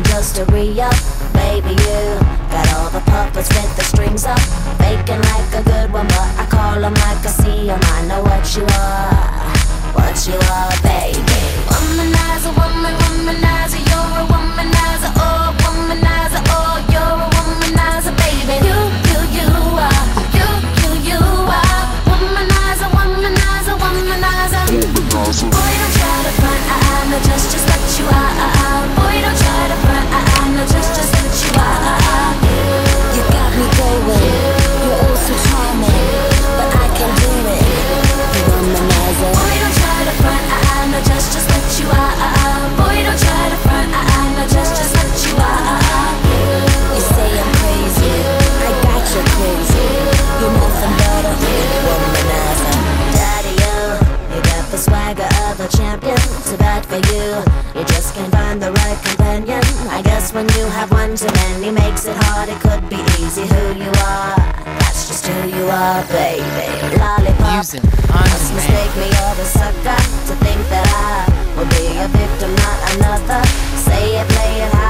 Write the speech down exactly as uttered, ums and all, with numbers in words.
just to re-up. Baby, you got all the puppets with the strings up, faking like a good one, but I call them like I see them. I know what you are, what you are, baby. Womanizer, woman, womanizer, you're a womanizer, oh, womanizer, oh, you're a womanizer, baby. You, you, you are, you, you, you are, womanizer, womanizer, womanizer. Boy, don't try to front, I, I know just, just what you are. Boy, don't try to front, I, I know just, just what you are. You got me going, you're oh so charming, but I can do it, you womanizer. Boy, don't try to front, I, I know just, just what you are. Boy, don't try to front, I, I know just, just what you are. You say I'm crazy, I got you crazy, you're nothing but a womanizer. Daddy, you, you got the swagger of a champion, too bad for you, you just can't find the right companion. I guess when you have one too many makes it hard, it could be easy. Who you are, that's just who you are, baby. Lollipop, Using on must mistake me or a sucker to think that I will be a victim, not another. Say it, play it, how